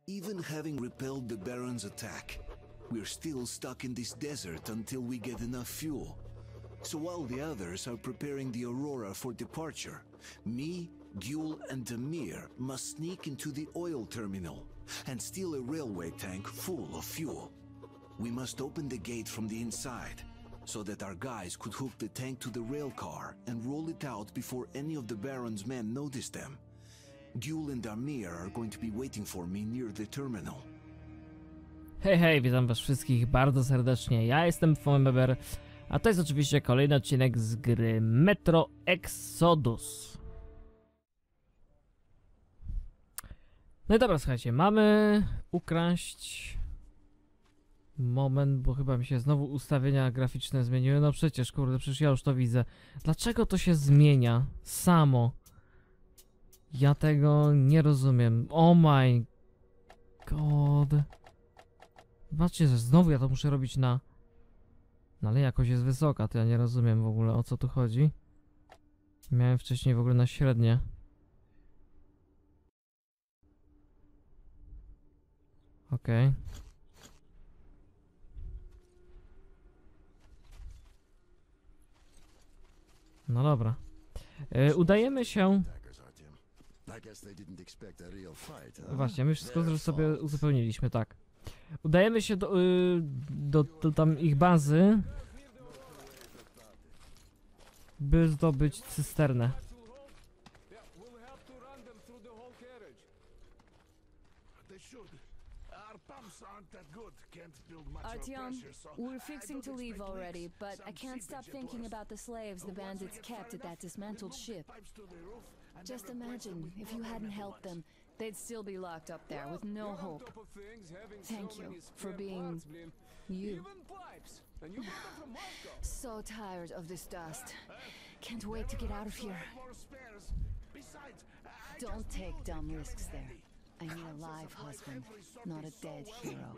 Even having repelled the Baron's attack, we're still stuck in this desert until we get enough fuel. So while the others are preparing the Aurora for departure, me, Gül, and Demir must sneak into the oil terminal and steal a railway tank full of fuel. We must open the gate from the inside, so that our guys could hook the tank to the rail car and roll it out before any of the Baron's men notice them. Gül and Demir are going to be waiting for me near the terminal. Hej, hej, witam was wszystkich bardzo serdecznie. Ja jestem Fomeber, a to jest oczywiście kolejny odcinek z gry Metro Exodus. No i dobra, słuchajcie, mamy ukraść... Moment, bo chyba mi się znowu ustawienia graficzne zmieniły. No przecież, kurde, przecież ja już to widzę. Dlaczego to się zmienia samo? Ja tego nie rozumiem. Oh my god. Zobaczcie, że znowu ja to muszę robić na... No ale jakoś jest wysoka, to ja nie rozumiem w ogóle, o co tu chodzi. Miałem wcześniej w ogóle na średnie. Okej. No dobra. Udajemy się... Właśnie, my wszystko sobie uzupełniliśmy, tak. Udajemy się do tam ich bazy, by zdobyć cysternę. Artyom, we're fixing to leave already, but I can't stop thinking about the slaves the bandits kept at that dismantled ship. Just imagine, if you hadn't helped them, they'd still be locked up there with no hope. Thank you for being you. So tired of this dust. Can't wait to get out of here. Don't take dumb risks there. I need a live husband, not a dead hero.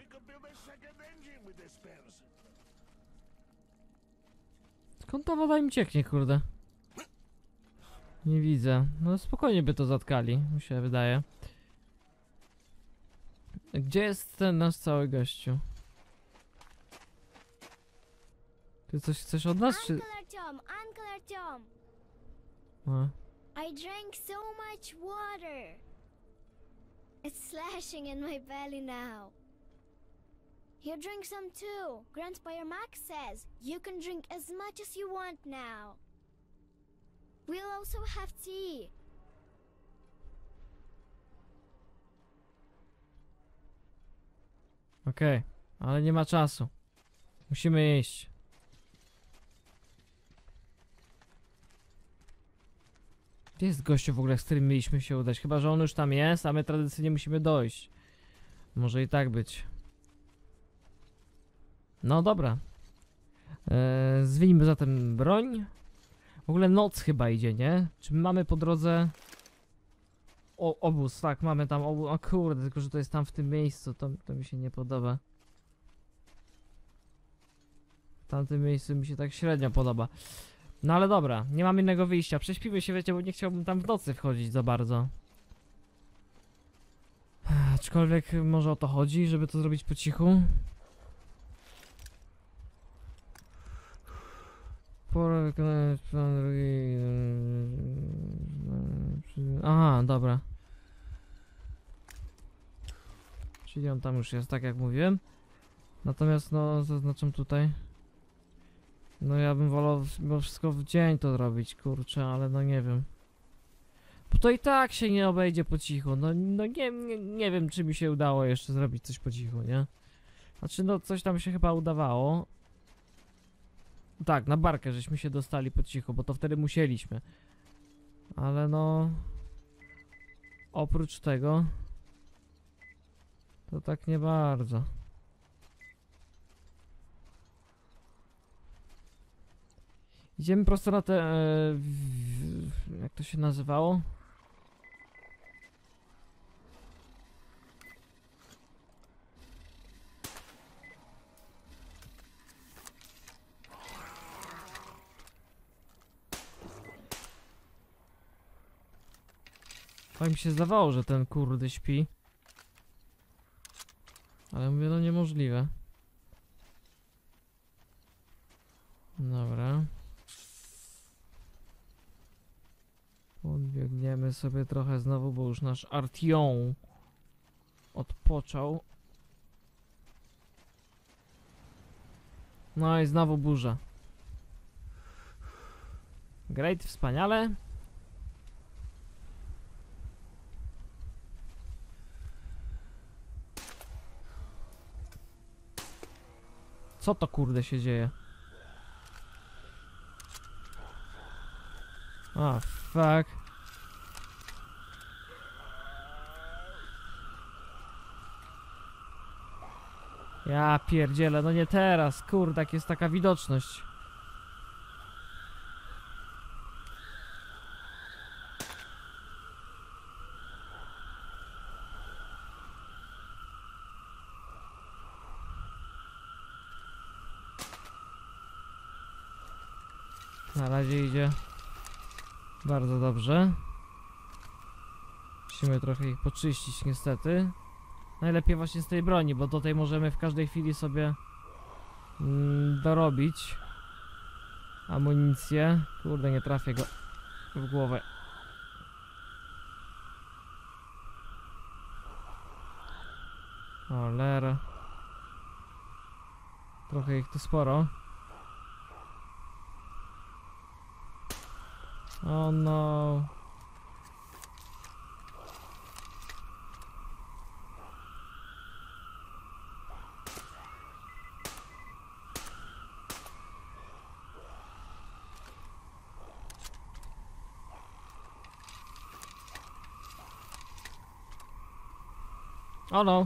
Skąd ta woda im cieknie, kurde? Nie widzę. No spokojnie by to zatkali, mi się wydaje. Gdzie jest ten nasz cały gościu? Ty coś chcesz od nas, czy... Uncle Artyom. A. I drank so much water. It's slashing in my belly now. You drink some too. Grandpa Max says you can drink as much as you want now. We'll also have tea. Okej, ale nie ma czasu. Musimy iść. Gdzie jest gościu w ogóle, z którym mieliśmy się udać? Chyba że on już tam jest, a my tradycyjnie musimy dojść. Może i tak być. No dobra. Zwinijmy zatem broń. W ogóle noc chyba idzie, nie? Czy my mamy po drodze... obóz, tak, mamy tam obóz. O kurde, tylko że to jest tam w tym miejscu, to mi się nie podoba. W tamtym miejscu mi się tak średnio podoba. No ale dobra, nie mam innego wyjścia. Prześpimy się, wiecie, bo nie chciałbym tam w nocy wchodzić za bardzo. Aczkolwiek może o to chodzi, żeby to zrobić po cichu. Pora wykonać plan drugi... Aha, dobra. Czyli on tam już jest, tak jak mówiłem. Natomiast no, zaznaczam tutaj. No ja bym wolał mimo wszystko w dzień to zrobić, kurczę, ale no nie wiem. Bo to i tak się nie obejdzie po cichu. No nie wiem, czy mi się udało jeszcze zrobić coś po cichu, nie? Znaczy no coś tam się chyba udawało. Tak, na barkę żeśmy się dostali po cichu, bo to wtedy musieliśmy. Ale no... Oprócz tego... To tak nie bardzo. Idziemy prosto na te... jak to się nazywało? Tak mi się zdawało, że ten kurde śpi. Ale mówię, no niemożliwe. Dobra. Podbiegniemy sobie trochę znowu, bo już nasz Artion odpoczął. No i znowu burza. Great, wspaniale. Co to kurde się dzieje? A, fuck. Ja pierdzielę, no nie teraz, kurde, jak jest taka widoczność. Na razie idzie bardzo dobrze. Musimy trochę ich poczyścić niestety. Najlepiej właśnie z tej broni, bo do tej możemy w każdej chwili sobie dorobić amunicję. Kurde, nie trafię go w głowę. Cholera. Trochę ich tu sporo. Oh no. O no.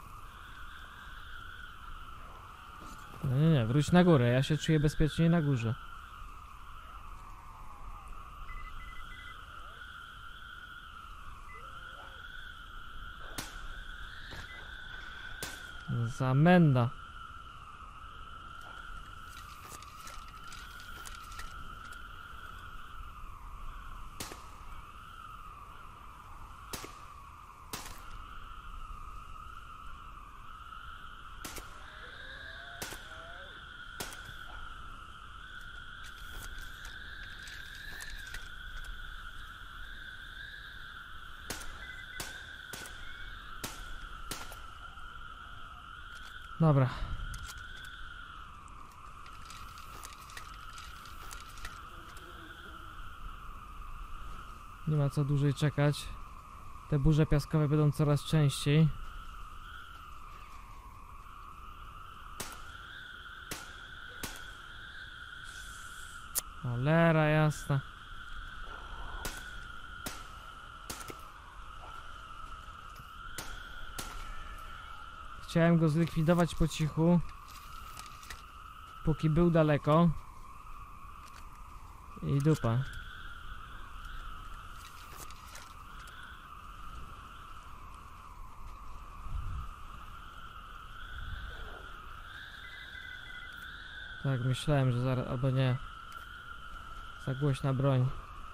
Nie, wróć na górę, ja się czuję bezpiecznie na górze. Zamenda. Dobra. Nie ma co dłużej czekać. Te burze piaskowe będą coraz częściej. Cholera jasna. Chciałem go zlikwidować po cichu, póki był daleko. I dupa. Tak, myślałem, że zaraz, albo nie. Za głośna broń.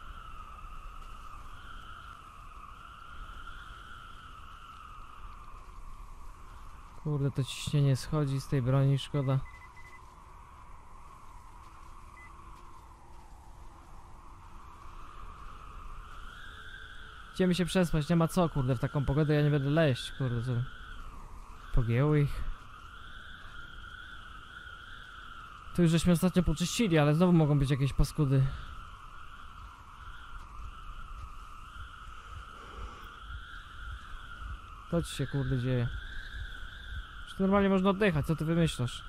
Kurde, to ciśnienie schodzi z tej broni, szkoda. Idziemy się przespać, nie ma co, kurde, w taką pogodę ja nie będę leść, kurde, co? Pogięły ich. Tu już żeśmy ostatnio poczyścili, ale znowu mogą być jakieś paskudy. To ci się, kurde, dzieje. Już normalnie można oddychać, co ty wymyślasz?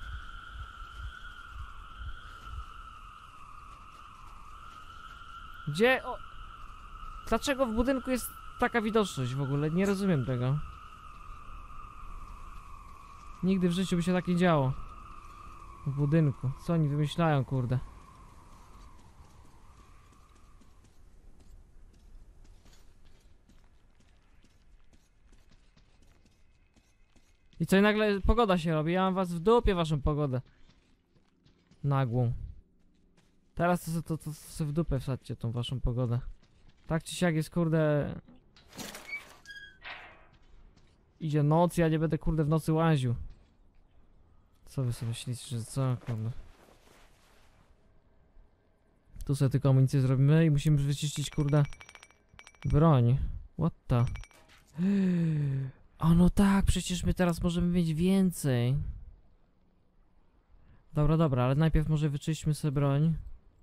Gdzie? O... Dlaczego w budynku jest taka widoczność w ogóle? Nie rozumiem tego. Nigdy w życiu by się tak nie działo. W budynku. Co oni wymyślają, kurde? I co, i nagle pogoda się robi? Ja mam was w dupie, waszą pogodę. Nagłą. Teraz to w dupę wsadźcie tą waszą pogodę. Tak czy siak jest, kurde... Idzie noc, ja nie będę, kurde, w nocy łaził. Co wy sobie myślicie, że co? Kurde. Tu sobie tylko amunicję zrobimy i musimy wyczyścić, kurde, broń. What the? O no tak, przecież my teraz możemy mieć więcej. Dobra, dobra, ale najpierw może wyczyśćmy sobie broń.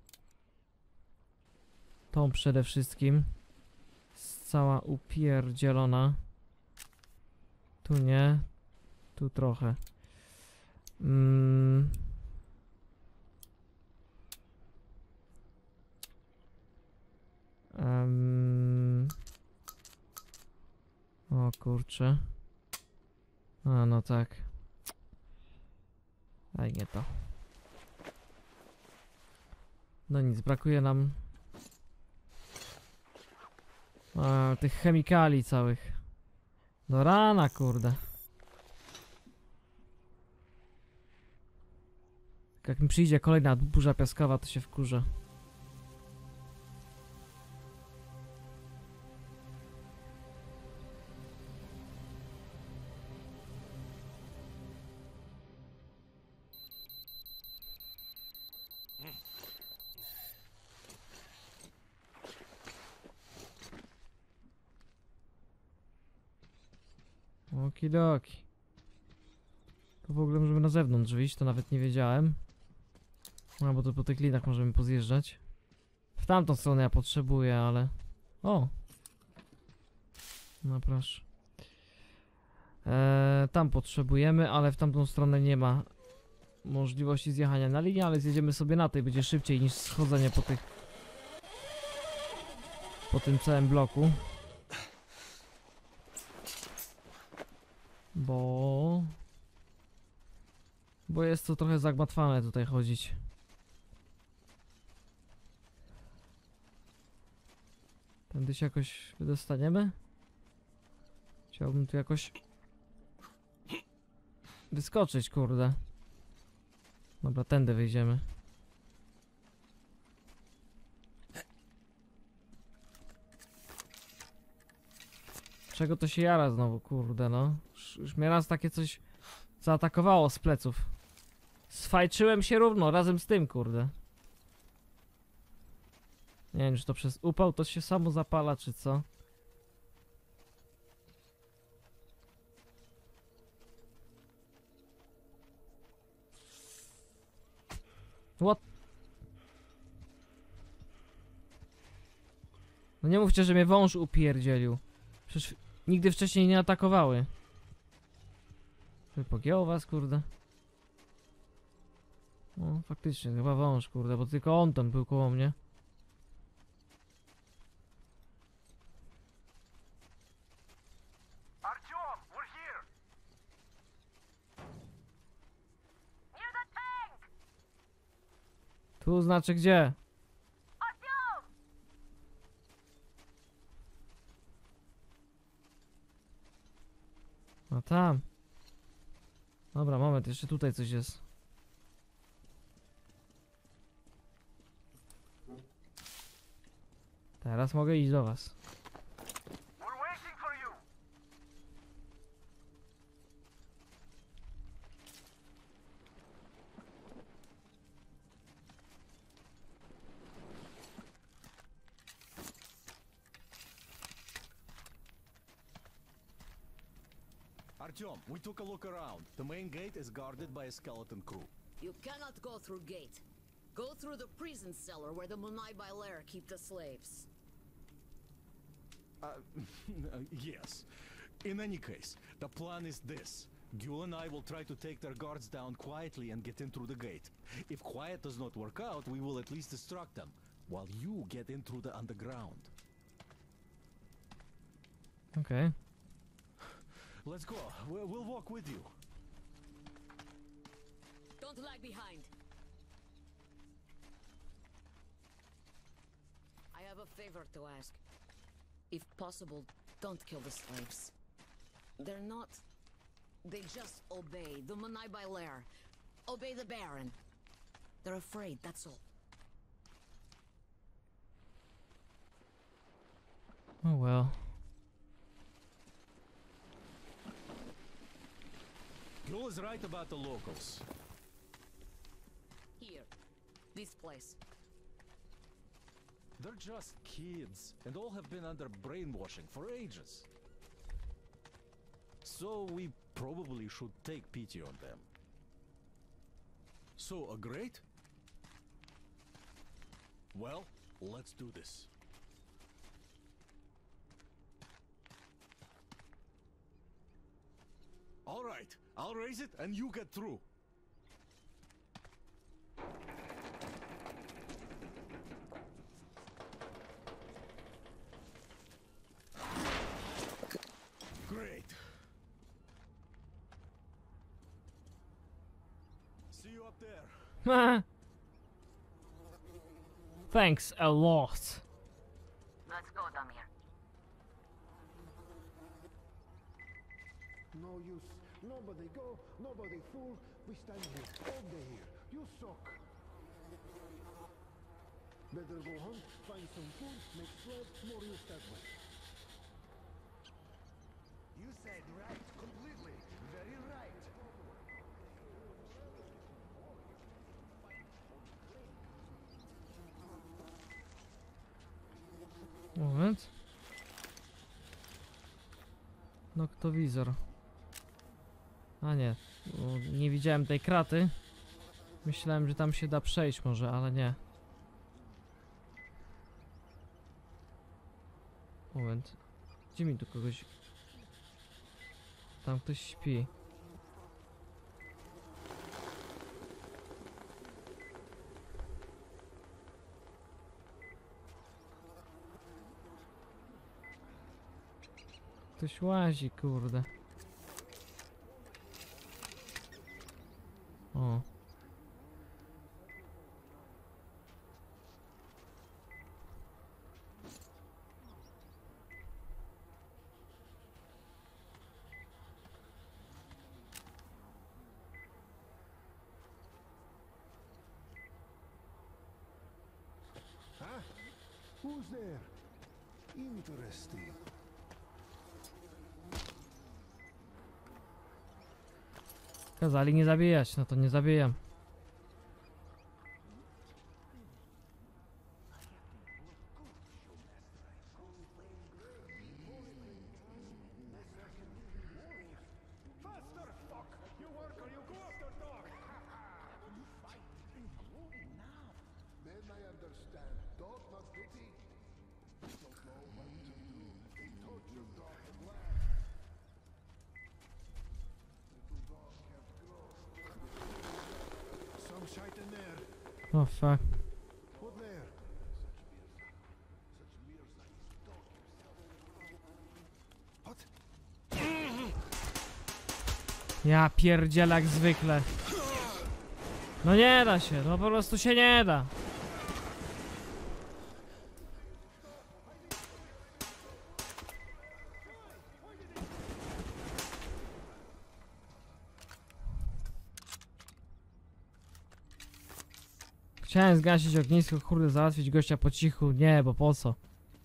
Tą przede wszystkim. Jest cała upierdzielona. Tu nie. Tu trochę. O kurczę. A no tak. Aj nie to. No nic, brakuje nam tych chemikali całych. Do rana, kurde. Jak mi przyjdzie kolejna burza piaskowa, to się wkurzę. Okidoki. To w ogóle możemy na zewnątrz wyjść, to nawet nie wiedziałem. No bo to po tych linach możemy pozjeżdżać. W tamtą stronę ja potrzebuję, ale... O! No proszę. Tam potrzebujemy, ale w tamtą stronę nie ma możliwości zjechania na linię, ale zjedziemy sobie na tej, będzie szybciej niż schodzenie po tych... po tym całym bloku. Bo jest to trochę zagmatwane tutaj chodzić. Tędy się jakoś wydostaniemy? Chciałbym tu jakoś wyskoczyć, kurde. Dobra, tędy wyjdziemy. Czego to się jara znowu, kurde no? Już mnie raz takie coś zaatakowało z pleców. Sfajczyłem się równo razem z tym, kurde. Nie wiem, czy to przez upał to się samo zapala, czy co? What? No nie mówcie, że mnie wąż upierdzielił. Przecież nigdy wcześniej nie atakowały. Pogięło was, kurde. No, faktycznie, chyba wąż, kurde, bo tylko on tam był koło mnie. Artyom, we're here. Near the tank. Tu znaczy gdzie? Artyom. No tam. Dobra, moment, jeszcze tutaj coś jest. Teraz mogę iść do was. We're waiting for you. Artyom, we took a look around. The main gate is guarded by a skeleton crew. You cannot go through gate. Go through the prison cellar where the Munai Bailar keep the slaves. Yes. In any case, the plan is this. Gil and I will try to take their guards down quietly and get in through the gate. If quiet does not work out, we will at least distract them, while you get in through the underground. Okej. Let's go. We'll walk with you. Don't lag behind. I have a favor to ask. If possible, don't kill the slaves. They're not... They just obey the Munai Bailar. Obey the Baron. They're afraid, that's all. Oh well. Gul is right about the locals. Here. This place. They're just kids, and all have been under brainwashing for ages. So we probably should take pity on them. So, agreed? Well, let's do this. All right, I'll raise it and you get through. Great. See you up there. Thanks a lot. Let's go, Damir. No use. Nobody go, nobody fool. We stand here, all day here. You suck. Better go hunt, find some food, make slaves, more use that way. You said right completely. Very right. Moment. Noktowizor. A nie, bo nie widziałem tej kraty. Myślałem, że tam się da przejść może, ale nie. Moment. Gdzie mi tu kogoś... Tam ktoś śpi. Ktoś łazi, kurde. O. Huh? Who's there? Interesting. Kazali nie zabijać, no to nie zabijam. Faster, fuck! You work or you go after dog! Then I understand. Dog not pity. Don't know what to do. They torture dog and laugh. Little dog can't grow. Some shite in there. O fuck. What there? What? Ja pierdzielę jak zwykle. No nie da się, no po prostu się nie da. Chciałem zgasić ognisko, kurde, załatwić gościa po cichu. Nie, bo po co?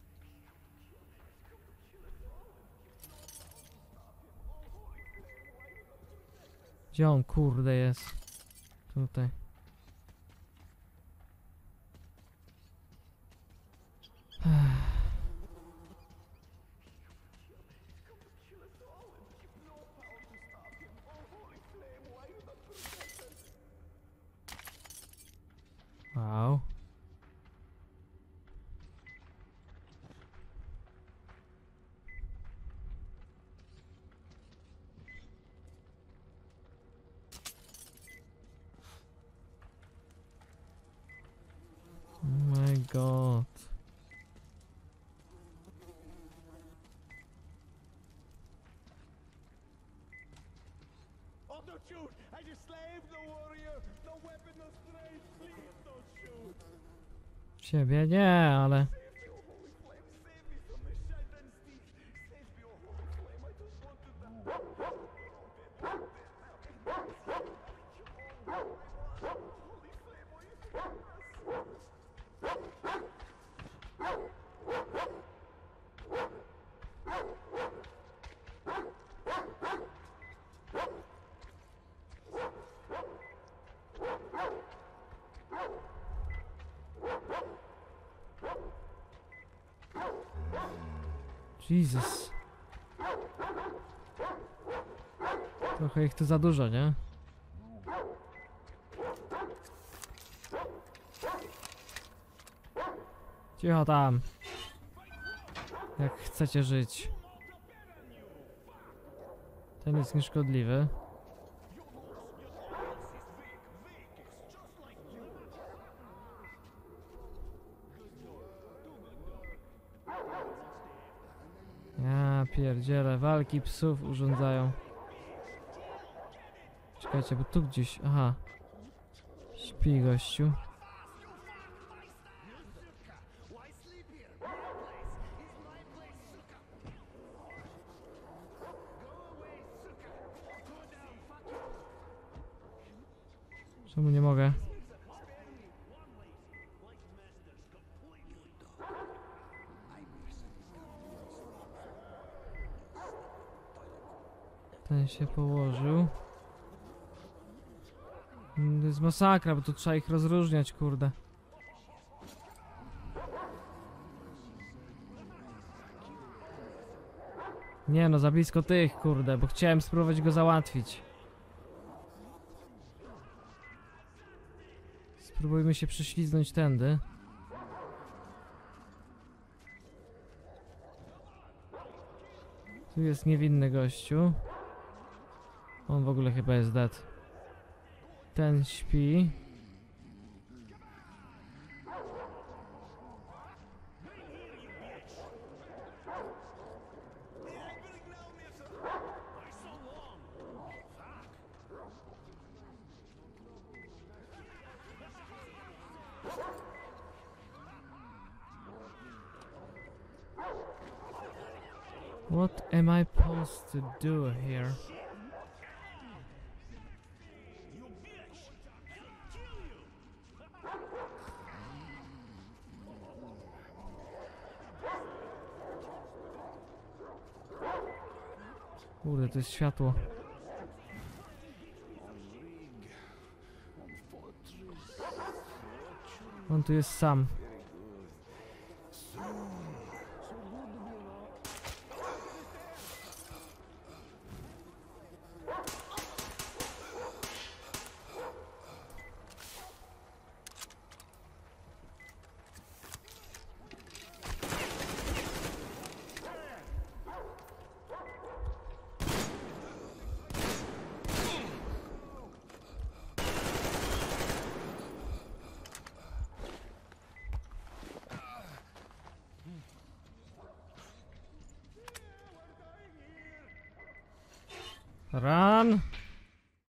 Gdzie on, kurde, jest? Tutaj. Wow. Oh my god. Oh, don't shoot! I just slave, no warrior! No weapon, no strength! Please don't shoot! Ciebie nie, ale... Save me, oh holy flame! Save me from this shaitan steed! Save me, oh holy flame! I don't want to die! Jesus. Trochę ich tu za dużo, nie? Cicho tam. Jak chcecie żyć. Ten jest nieszkodliwy. Ja pierdzielę, walki psów urządzają. Czekajcie, bo tu gdzieś... Aha. Śpi gościu. Czemu nie mogę? Ten się położył. To jest masakra, bo tu trzeba ich rozróżniać, kurde. Nie no, za blisko tych, kurde, bo chciałem spróbować go załatwić. Spróbujmy się prześliznąć tędy. Tu jest niewinny gościu. On w ogóle chyba jest dead. Ten śpi. What am I supposed to do here? Kurde, to jest światło. On tu jest sam. Run!